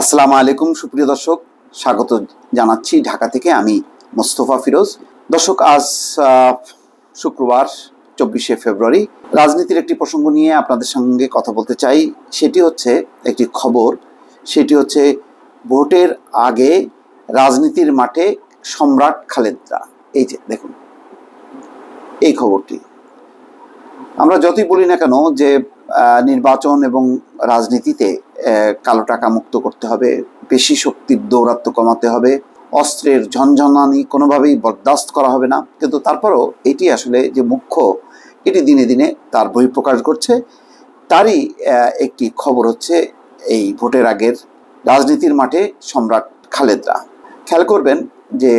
আসসালামু আলাইকুম সুপ্রিয় দর্শক, স্বাগত জানাচ্ছি ঢাকা থেকে। আমি মোস্তফা ফিরোজ। দর্শক, আজ শুক্রবার 24শে ফেব্রুয়ারি রাজনীতির একটি প্রসঙ্গ নিয়ে আপনাদের সঙ্গে কথা বলতে চাই। সেটি হচ্ছে একটি খবর, সেটি হচ্ছে ভোটের আগে রাজনীতির মাঠে সম্রাট খালেদা। এই যে দেখুন এই খবরটি। আমরা যতই বলি না কেন যে নির্বাচন এবং রাজনীতিতে কালো টাকা মুক্ত করতে হবে, পেশি শক্তির দৌরাত্ম্য কমাতে হবে, অস্ত্রের ঝনঝনানি কোনোভাবেই বরদাস্ত করা হবে না, কিন্তু তারপরও এটি আসলে যে মুখ্য, এটি দিনে দিনে তার বহিঃপ্রকাশ ঘটছে। তারই একটি খবর হচ্ছে এই ভোটের আগের রাজনীতির মাঠে সম্রাট খালেদা। খেয়াল করবেন যে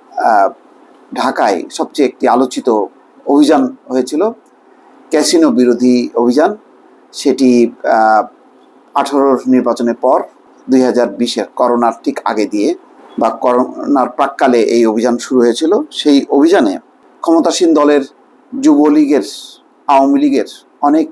ঢাকায় সবচেয়ে একটি আলোচিত অভিযান হয়েছিল, ক্যাসিনো বিরোধী অভিযান। সেটি 18 নির্বাচনের পর 2020-এর করোনার ঠিক আগে দিয়ে বা করোনার প্রাক্কালে এই অভিযান শুরু হয়েছিল। সেই অভিযানে ক্ষমতাসীন দলের যুবলীগের, আওয়ামী লীগের অনেক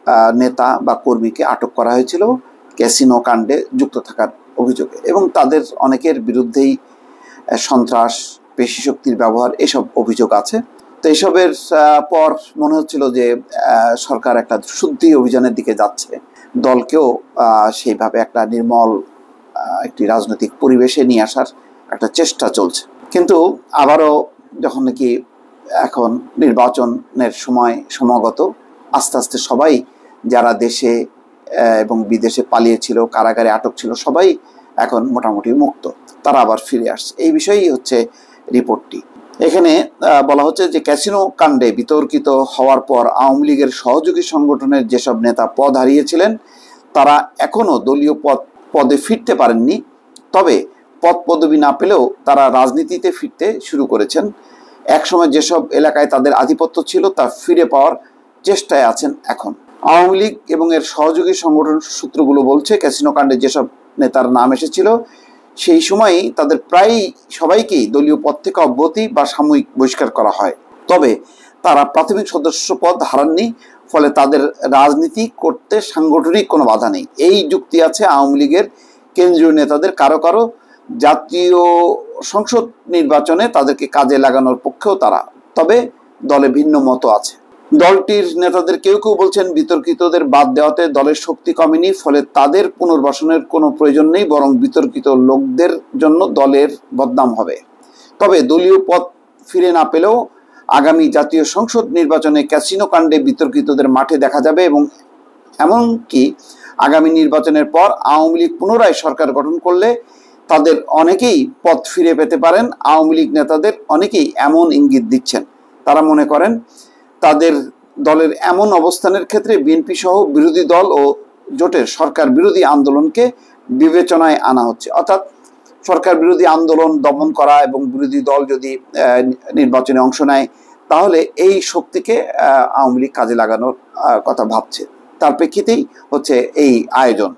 নেতা বা কর্মীকে আটক করা হয়েছিল ক্যাসিনো কাণ্ডে যুক্ত থাকার অভিযোগে, এবং তাদের অনেকের বিরুদ্ধেই সন্ত্রাস, পেশি শক্তির ব্যবহার, এসব অভিযোগ আছে। তো এসবের পর মনে হচ্ছিল যে সরকার একটা শুদ্ধি অভিযানের দিকে যাচ্ছে, দলকেও সেইভাবে একটা নির্মল একটি রাজনৈতিক পরিবেশে নিয়ে আসার একটা চেষ্টা চলছে। কিন্তু আবারও যখন নাকি এখন নির্বাচনের সময় সমাগত, আস্তে আস্তে সবাই যারা দেশে এবং বিদেশে পালিয়েছিল, কারাগারে আটক ছিল, সবাই এখন মোটামুটি মুক্ত, তারা আবার ফিরে আসছে। এই বিষয়েই হচ্ছে রিপোর্টটি। এখানে বলা হচ্ছে যে ক্যাসিনো কাণ্ডে বিতর্কিত হওয়ার পর আওয়ামী লীগের সহযোগী সংগঠনের যেসব নেতা পদ হারিয়েছিলেন তারা এখনও দলীয় পদে ফিরতে পারেননি, তবে পদ পদবি না পেলেও তারা রাজনীতিতে ফিরতে শুরু করেছেন। একসময় যেসব এলাকায় তাদের আধিপত্য ছিল তা ফিরে পাওয়ার চেষ্টায় আছেন এখন আওয়ামী লীগ এবং এর সহযোগী সংগঠন। সূত্রগুলো বলছে ক্যাসিনো কাণ্ডে যেসব নেতার নাম এসেছিল সেই সময়ই তাদের প্রায় সবাইকেই দলীয় পদ থেকে অব্যাহতি বা সাময়িক বহিষ্কার করা হয়, তবে তারা প্রাথমিক সদস্য পদ হারাননি, ফলে তাদের রাজনীতি করতে সাংগঠনিক কোনো বাধা নেই। এই যুক্তি আছে আওয়ামী লীগের কেন্দ্রীয় নেতাদের। কারো কারো জাতীয় সংসদ নির্বাচনে তাদেরকে কাজে লাগানোর পক্ষেও তারা, তবে দলে ভিন্ন মত আছে। দলটির নেতাদের কেউ কেউ বলছেন বিতর্কিতদের বাদ দেওয়াতে দলের শক্তি কমেনি, ফলে তাদের পুনর্বাসনের কোনো প্রয়োজন নেই, বরং বিতর্কিত লোকদের জন্য দলের বদনাম হবে। তবে দলীয় পদ ফিরে না পেলেও আগামী জাতীয় সংসদ নির্বাচনে ক্যাসিনো কাণ্ডে বিতর্কিতদের মাঠে দেখা যাবে, এবং এমনকি আগামী নির্বাচনের পর আওয়ামী লীগ পুনরায় সরকার গঠন করলে তাদের অনেকেই পদ ফিরে পেতে পারেন। আওয়ামী লীগ নেতাদের অনেকেই এমন ইঙ্গিত দিচ্ছেন। তারা মনে করেন তাদের দলের এমন অবস্থানের ক্ষেত্রে বিএনপি সহ বিরোধী দল ও জোটের সরকার বিরোধী আন্দোলনকে বিবেচনায় আনা হচ্ছে। অর্থাৎ সরকার বিরোধী আন্দোলন দমন করা এবং বিরোধী দল যদি নির্বাচনে অংশ নেয় তাহলে এই শক্তিকে আওয়ামী লীগ কাজে লাগানোর কথা ভাবছে। তার প্রেক্ষিতেই হচ্ছে এই আয়োজন।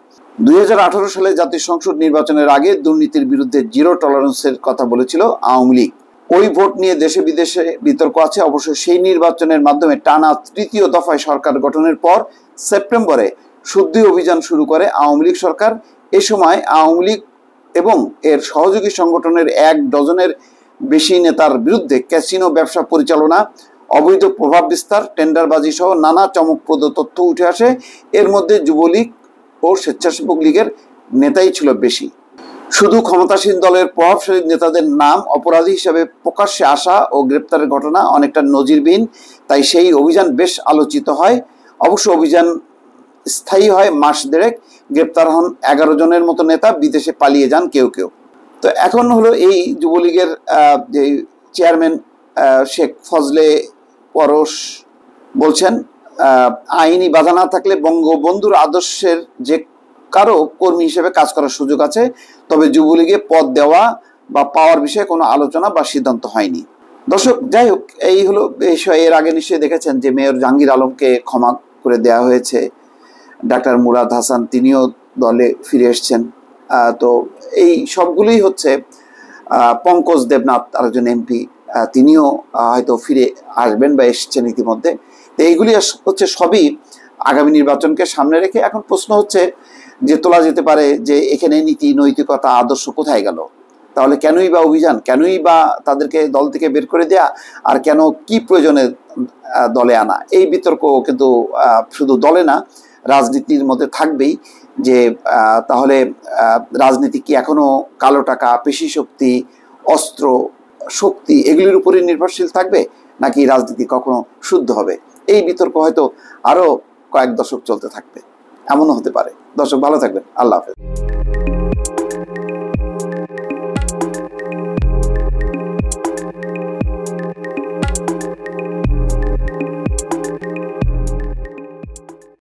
2018 সালে জাতীয় সংসদ নির্বাচনের আগে দুর্নীতির বিরুদ্ধে জিরো টলারেন্সের কথা বলেছিল আওয়ামী লীগ। ওই ভোট নিয়ে দেশে বিদেশে বিতর্ক আছে। অবশ্য সেই নির্বাচনের মাধ্যমে টানা তৃতীয় দফায় সরকার গঠনের পর সেপ্টেম্বরে শুদ্ধি অভিযান শুরু করে আওয়ামী লীগ সরকার। এ সময় আওয়ামী লীগ এবং এর সহযোগী সংগঠনের 1 ডজনের বেশি নেতার বিরুদ্ধে ক্যাসিনো ব্যবসা পরিচালনা, অবৈধ প্রভাব বিস্তার, টেন্ডারবাজি সহ নানা চমকপ্রদ তথ্য উঠে আসে। এর মধ্যে যুবলীগ ও স্বেচ্ছাসেবক লীগের নেতাই ছিল বেশি। শুধু ক্ষমতাসীন দলের প্রভাবশালী নেতাদের নাম অপরাধী হিসেবে প্রকাশ্যে আসা ও গ্রেপ্তারের ঘটনা অনেকটা নজিরবিহীন, তাই সেই অভিযান বেশ আলোচিত হয়। অবশ্য অভিযান স্থায়ী হয় মাস দেড়েক। গ্রেপ্তার হন 11 জনের মতো নেতা, বিদেশে পালিয়ে যান কেউ কেউ। তো এখন হলো এই যুবলীগের যে চেয়ারম্যান শেখ ফজলে পরশ বলছেন আইনি বাধা না থাকলে বঙ্গবন্ধুর আদর্শের যে কারো কর্মী হিসেবে কাজ করার সুযোগ আছে, তবে যুবলীগে পদ দেওয়া বা পাওয়ার বিষয়ে কোনো আলোচনা বা সিদ্ধান্ত হয়নি। দর্শক, যাই হোক, এই হলো বিষয়। এর আগে নিশ্চয়ই দেখেছেন যে মেয়র জাহাঙ্গীর আলমকে ক্ষমা করে দেওয়া হয়েছে। ডাক্তার মুরাদ হাসান তিনিও দলে ফিরে এসছেন। তো এই সবগুলোই হচ্ছে পঙ্কজ দেবনাথ আরেকজন এমপি, তিনিও হয়তো ফিরে আসবেন বা এসছেন ইতিমধ্যে। তো এইগুলি হচ্ছে সবই আগামী নির্বাচনকে সামনে রেখে। এখন প্রশ্ন হচ্ছে যে তোলা যেতে পারে যে এখানে নীতি নৈতিকতা আদর্শ কোথায় গেল, তাহলে কেনই বা অভিযান, কেনই বা তাদেরকে দল থেকে বের করে দেয়া, আর কেন কি প্রয়োজনে দলে আনা, এই বিতর্ক কিন্তু শুধু দলে না রাজনীতির মধ্যে থাকবেই। যে তাহলে রাজনীতি কি এখনো কালো টাকা, পেশি শক্তি, অস্ত্র শক্তি এগুলির উপরে নির্ভরশীল থাকবে, নাকি রাজনীতি কখনো শুদ্ধ হবে? এই বিতর্ক হয়তো আরো কয়েক দশক চলতে থাকবে, এমনও হতে পারে। দর্শক ভালো থাকবেন, আল্লাহ হাফেজ।